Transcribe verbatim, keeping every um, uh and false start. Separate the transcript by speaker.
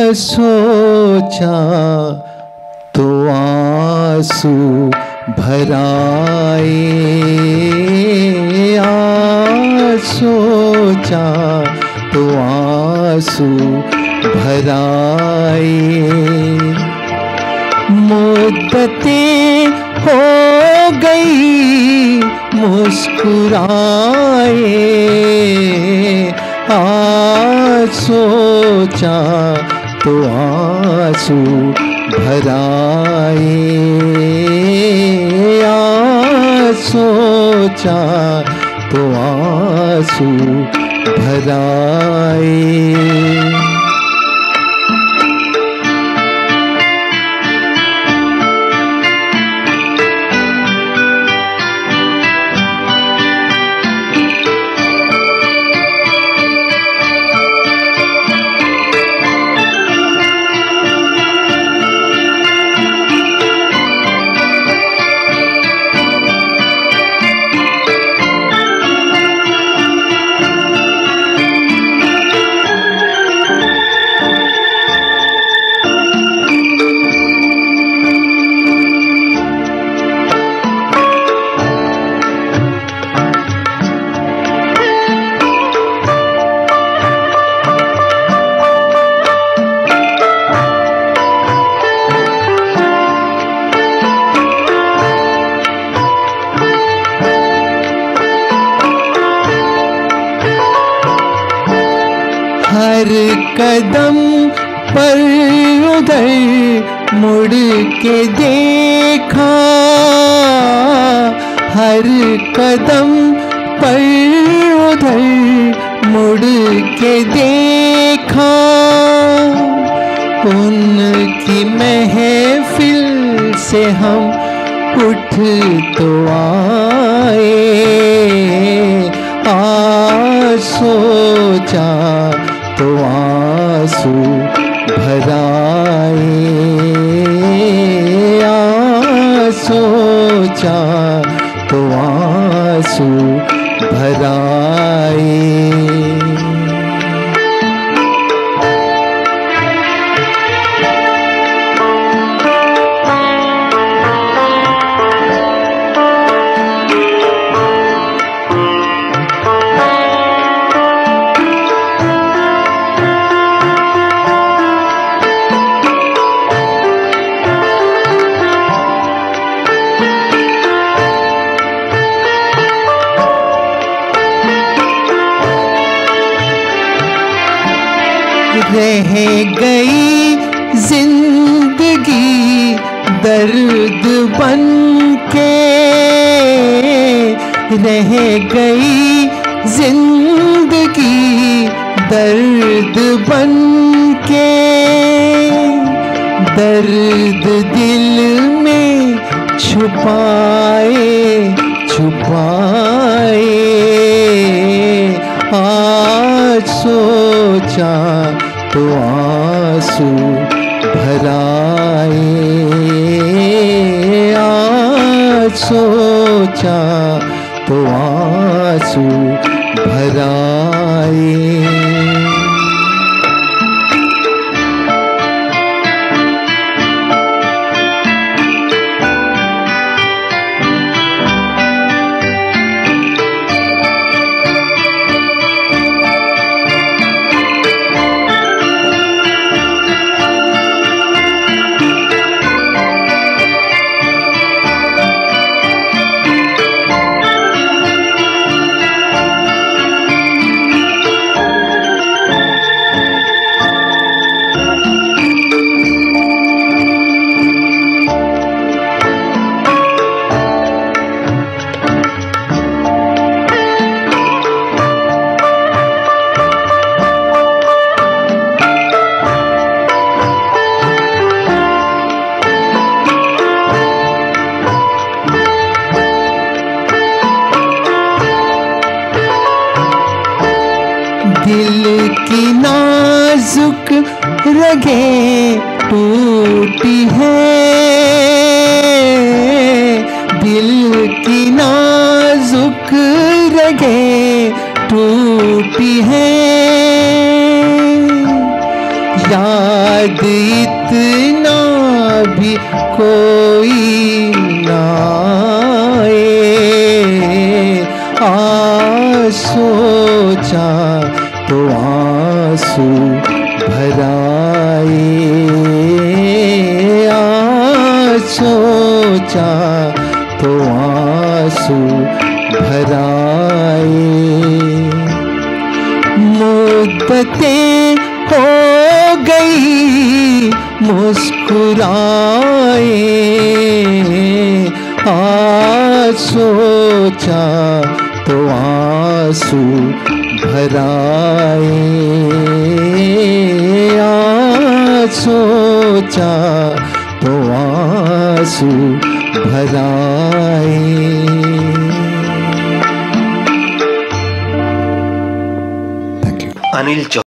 Speaker 1: सोचा तो आंसू भराए, आ सोचा तो आंसू भराए। मुद्दतें हो गई मुस्कुराए, आज सोचा तो आंसू भराए, आज सोचा तो आंसू भराए। हर कदम पर उधर मुड़ के देखा, हर कदम पर उधर मुड़ के देखा। उनकी महफिल से हम उठ तो आए, आज सोचा तो आंसू भराए, आज सोचा तो आंसू भराए। रह गई जिंदगी दर्द बन के, रह गई जिंदगी दर्द बन के। दर्द दिल में छुपाए छुपाए, आज सोचा तो आंसू भराए, आज सोचा तो आंसू भराए। दिल की नाजुक रगें टूटी है, दिल की नाजुक रगें टूटी है। याद इतना भी कोई ना आए। आ सोचा तो आंसू भराए, आ सोचा तो आंसू भराए। मुद्दतें हो गई मुस्कुराए, आ सोचा तो आंसू भराए, आ सोचा तो आंसू भराए।
Speaker 2: अनिल